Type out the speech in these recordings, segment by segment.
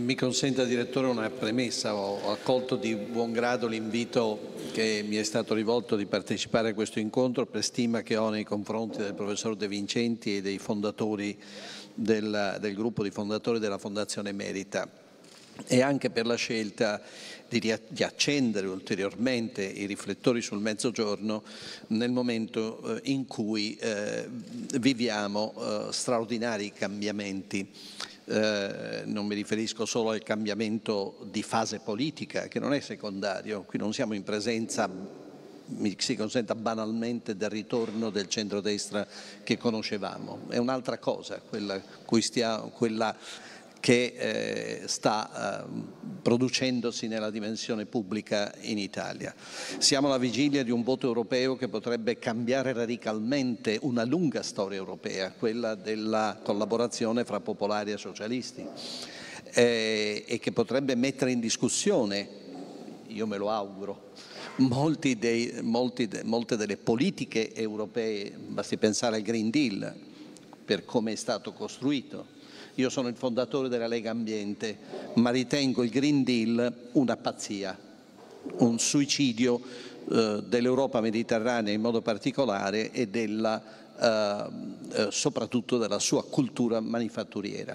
Mi consenta, Direttore, una premessa. Ho accolto di buon grado l'invito che mi è stato rivolto di partecipare a questo incontro per stima che ho nei confronti del professor De Vincenti e dei fondatori del gruppo di fondatori della Fondazione Merita, e anche per la scelta di accendere ulteriormente i riflettori sul Mezzogiorno nel momento in cui viviamo straordinari cambiamenti. Non mi riferisco solo al cambiamento di fase politica, che non è secondario. Qui non siamo in presenza, mi si consenta banalmente, del ritorno del centrodestra che conoscevamo. È un'altra cosa quella che sta producendosi nella dimensione pubblica in Italia. Siamo alla vigilia di un voto europeo che potrebbe cambiare radicalmente una lunga storia europea, quella della collaborazione fra popolari e socialisti, e che potrebbe mettere in discussione, io me lo auguro, molte delle politiche europee. Basti pensare al Green Deal, per come è stato costruito. Io sono il fondatore della Lega Ambiente, ma ritengo il Green Deal una pazzia, un suicidio dell'Europa mediterranea in modo particolare e soprattutto della sua cultura manifatturiera.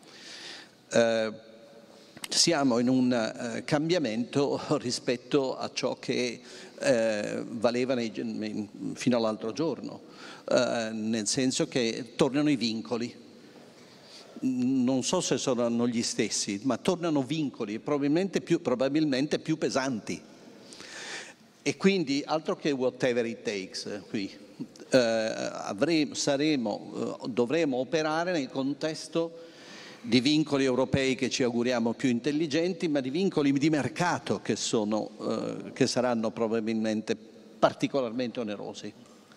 Siamo in un cambiamento rispetto a ciò che valeva fino all'altro giorno, nel senso che tornano i vincoli. Non so se saranno gli stessi, ma tornano vincoli probabilmente più pesanti. E quindi altro che whatever it takes qui. Dovremo operare nel contesto di vincoli europei che ci auguriamo più intelligenti, ma di vincoli di mercato che saranno probabilmente particolarmente onerosi.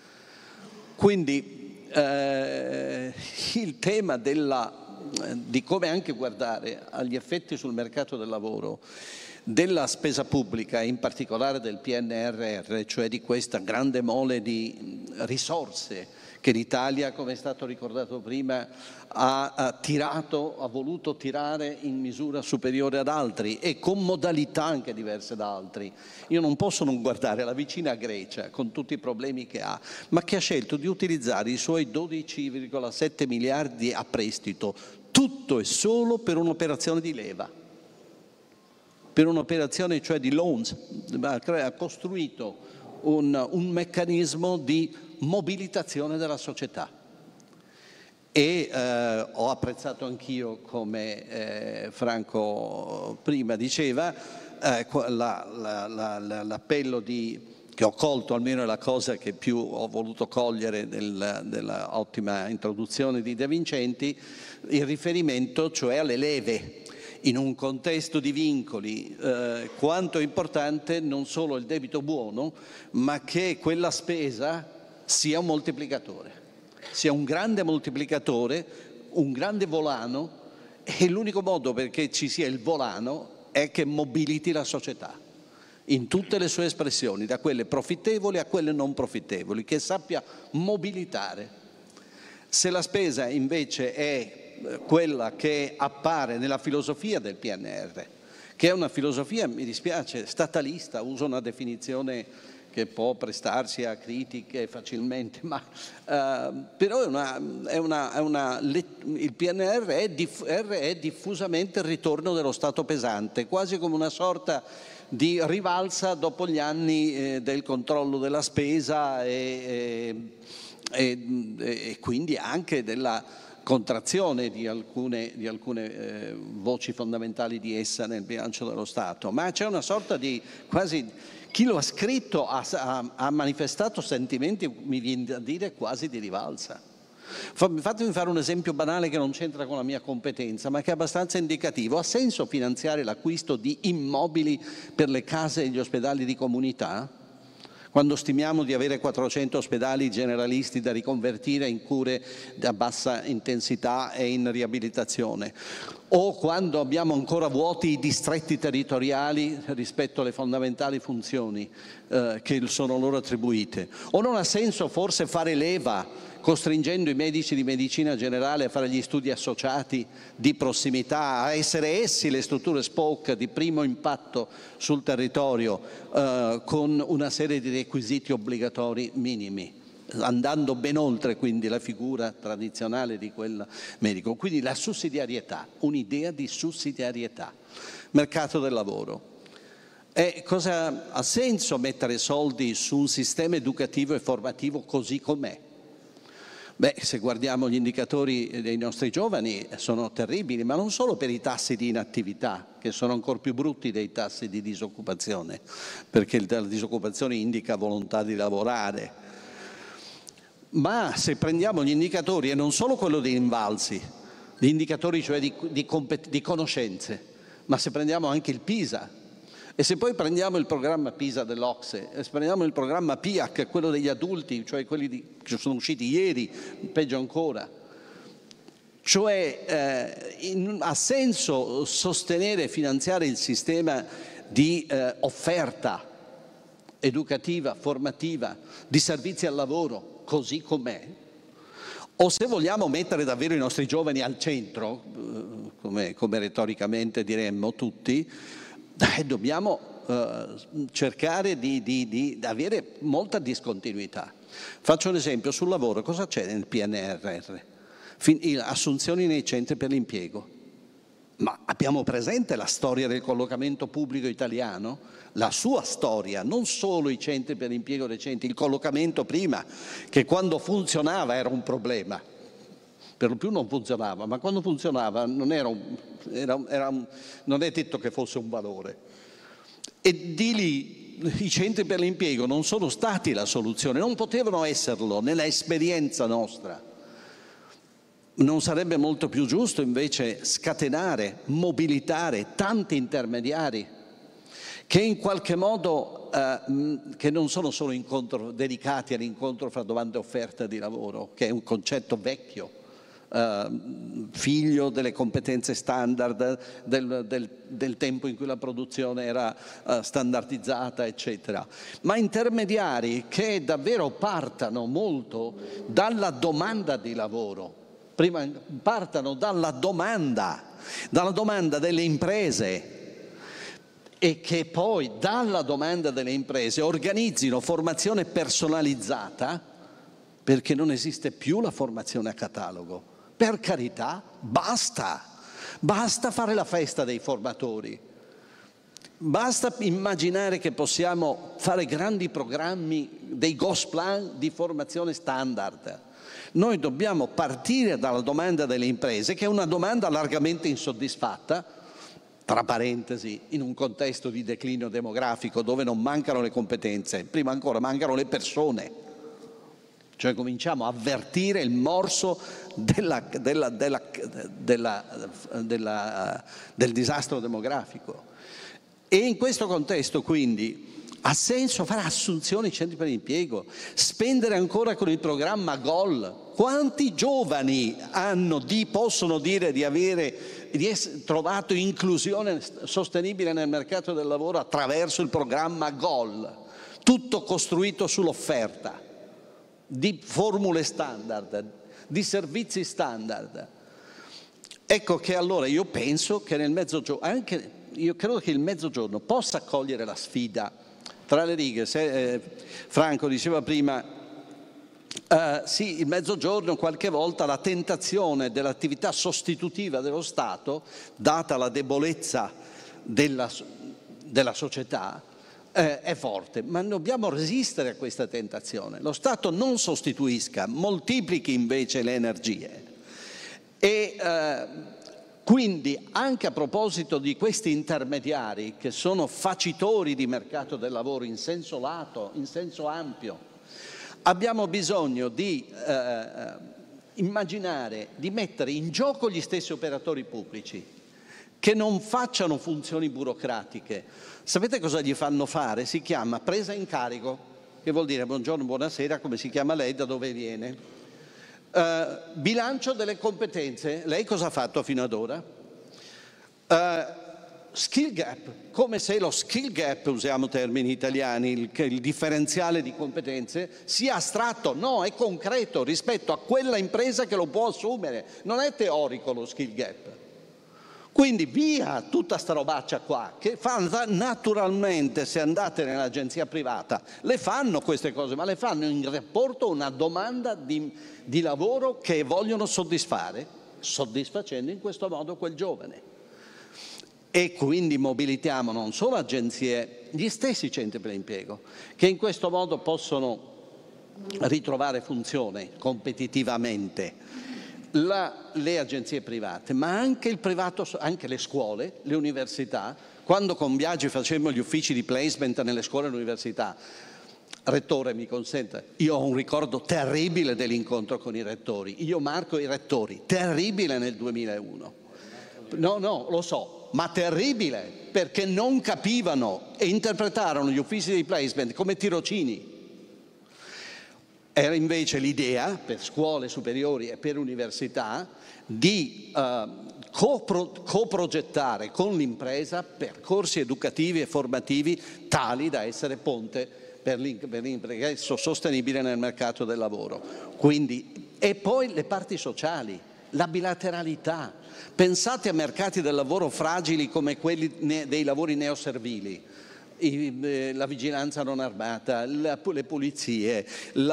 Quindi il tema di come anche guardare agli effetti sul mercato del lavoro della spesa pubblica, in particolare del PNRR, cioè di questa grande mole di risorse che l'Italia, come è stato ricordato prima, ha voluto tirare in misura superiore ad altri e con modalità anche diverse da altri. Io non posso non guardare la vicina Grecia, con tutti i problemi che ha, ma che ha scelto di utilizzare i suoi 12,7 miliardi a prestito, tutto e solo per un'operazione di leva, per un'operazione cioè di loans. Ha costruito un meccanismo di mobilitazione della società. E ho apprezzato anch'io, come Franco prima diceva, l'appello che ho colto, almeno è la cosa che più ho voluto cogliere della ottima introduzione di De Vincenti, il riferimento cioè alle leve. In un contesto di vincoli, quanto è importante non solo il debito buono, ma che quella spesa sia un moltiplicatore, sia un grande moltiplicatore, un grande volano, e l'unico modo perché ci sia il volano è che mobiliti la società in tutte le sue espressioni, da quelle profittevoli a quelle non profittevoli, che sappia mobilitare. Se la spesa invece è quella che appare nella filosofia del PNR, che è una filosofia, mi dispiace, statalista, uso una definizione che può prestarsi a critiche facilmente, ma però il PNR è diffusamente il ritorno dello Stato pesante, quasi come una sorta di rivalsa dopo gli anni del controllo della spesa e quindi anche della contrazione di alcune voci fondamentali di essa nel bilancio dello Stato. Ma c'è una sorta di quasi, chi lo ha scritto ha manifestato sentimenti, mi viene da dire, quasi di rivalsa. Fatemi fare un esempio banale che non c'entra con la mia competenza, ma che è abbastanza indicativo. Ha senso finanziare l'acquisto di immobili per le case e gli ospedali di comunità, quando stimiamo di avere 400 ospedali generalisti da riconvertire in cure a bassa intensità e in riabilitazione, o quando abbiamo ancora vuoti i distretti territoriali rispetto alle fondamentali funzioni che sono loro attribuite? O non ha senso forse fare leva costringendo i medici di medicina generale a fare gli studi associati di prossimità, a essere essi le strutture SPOC di primo impatto sul territorio, con una serie di requisiti obbligatori minimi, andando ben oltre quindi la figura tradizionale di quel medico. Quindi la sussidiarietà, un'idea di sussidiarietà. Mercato del lavoro. E cosa ha senso mettere soldi su un sistema educativo e formativo così com'è? Beh, se guardiamo gli indicatori dei nostri giovani sono terribili, ma non solo per i tassi di inattività, che sono ancora più brutti dei tassi di disoccupazione, perché la disoccupazione indica volontà di lavorare. Ma se prendiamo gli indicatori, e non solo quello dei invalsi, gli indicatori cioè di conoscenze, ma se prendiamo anche il PISA, e se poi prendiamo il programma PISA dell'Ocse, e se prendiamo il programma PIAC, quello degli adulti, cioè quelli che sono usciti ieri, peggio ancora, cioè ha senso sostenere e finanziare il sistema di offerta educativa, formativa, di servizi al lavoro, così com'è? O se vogliamo mettere davvero i nostri giovani al centro, come retoricamente diremmo tutti, dobbiamo cercare di avere molta discontinuità. Faccio un esempio sul lavoro. Cosa c'è nel PNRR? Assunzioni nei centri per l'impiego. Ma abbiamo presente la storia del collocamento pubblico italiano? La sua storia, non solo i centri per l'impiego recenti, il collocamento prima, che quando funzionava era un problema. Per lo più non funzionava, ma quando funzionava non è detto che fosse un valore. E di lì i centri per l'impiego non sono stati la soluzione, non potevano esserlo nella esperienza nostra. Non sarebbe molto più giusto invece scatenare, mobilitare tanti intermediari che in qualche modo che non sono solo dedicati all'incontro fra domanda e offerta di lavoro, che è un concetto vecchio, figlio delle competenze standard, del tempo in cui la produzione era standardizzata, eccetera, ma intermediari che davvero partano molto dalla domanda di lavoro, prima partano dalla domanda delle imprese, e che poi dalla domanda delle imprese organizzino formazione personalizzata, perché non esiste più la formazione a catalogo. Per carità, basta fare la festa dei formatori, basta immaginare che possiamo fare grandi programmi, dei Gosplan di formazione standard. Noi dobbiamo partire dalla domanda delle imprese, che è una domanda largamente insoddisfatta, tra parentesi, in un contesto di declino demografico dove non mancano le competenze, prima ancora mancano le persone. Cioè cominciamo a avvertire il morso del disastro demografico. E in questo contesto quindi ha senso fare assunzioni in centri per l'impiego, spendere ancora con il programma GOL. Quanti giovani possono dire di essere trovato inclusione sostenibile nel mercato del lavoro attraverso il programma GOL, tutto costruito sull'offerta di formule standard, di servizi standard? Ecco che allora io penso che nel Mezzogiorno, io credo che il Mezzogiorno possa cogliere la sfida. Tra le righe, Franco diceva prima, sì, il Mezzogiorno qualche volta la tentazione dell'attività sostitutiva dello Stato, data la debolezza della società, è forte, ma dobbiamo resistere a questa tentazione. Lo Stato non sostituisca, moltiplichi invece le energie. E quindi anche a proposito di questi intermediari che sono facitori di mercato del lavoro in senso lato, in senso ampio, abbiamo bisogno di immaginare di mettere in gioco gli stessi operatori pubblici, che non facciano funzioni burocratiche. Sapete cosa gli fanno fare? Si chiama presa in carico, che vuol dire buongiorno, buonasera, come si chiama lei, da dove viene? Bilancio delle competenze, lei cosa ha fatto fino ad ora? skill gap, come se lo skill gap, usiamo termini italiani, il differenziale di competenze, sia astratto. No, è concreto rispetto a quella impresa che lo può assumere, non è teorico lo skill gap. Quindi via tutta sta robaccia qua, che fa naturalmente, se andate nell'agenzia privata, le fanno queste cose, ma le fanno in rapporto a una domanda di lavoro che vogliono soddisfare, soddisfacendo in questo modo quel giovane. E quindi mobilitiamo non solo agenzie, gli stessi centri per l'impiego, che in questo modo possono ritrovare funzione competitivamente, le agenzie private, ma anche il privato, anche le scuole, le università. Quando con Biagi facemmo gli uffici di placement nelle scuole e all'università, rettore mi consente, io ho un ricordo terribile dell'incontro con i rettori, io marco i rettori, terribile nel 2001, no, lo so, ma terribile, perché non capivano e interpretarono gli uffici di placement come tirocini. Era invece l'idea, per scuole superiori e per università, di coprogettare con l'impresa percorsi educativi e formativi tali da essere ponte per l'ingresso sostenibile nel mercato del lavoro. Quindi, e poi le parti sociali, la bilateralità. Pensate a mercati del lavoro fragili come quelli dei lavori neoservili, la vigilanza non armata, le pulizie,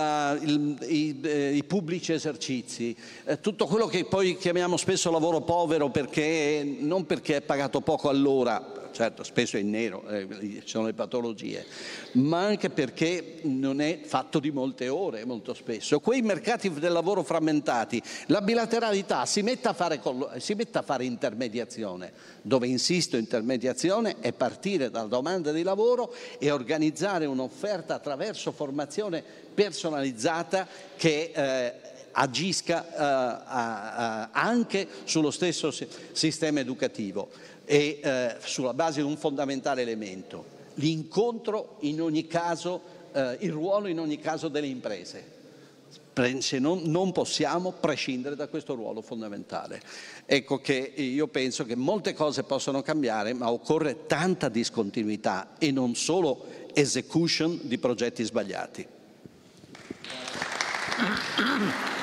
i pubblici esercizi, tutto quello che poi chiamiamo spesso lavoro povero, perché non perché è pagato poco all'ora, certo spesso è in nero, ci sono le patologie, ma anche perché non è fatto di molte ore molto spesso. Quei mercati del lavoro frammentati, la bilateralità si metta a fare intermediazione. Dove insisto intermediazione è partire dalla domanda di lavoro e organizzare un'offerta attraverso formazione personalizzata che agisca anche sullo stesso sistema educativo e sulla base di un fondamentale elemento: l'incontro in ogni caso, il ruolo in ogni caso delle imprese. Se non possiamo prescindere da questo ruolo fondamentale. Ecco che io penso che molte cose possono cambiare, ma occorre tanta discontinuità e non solo execution di progetti sbagliati.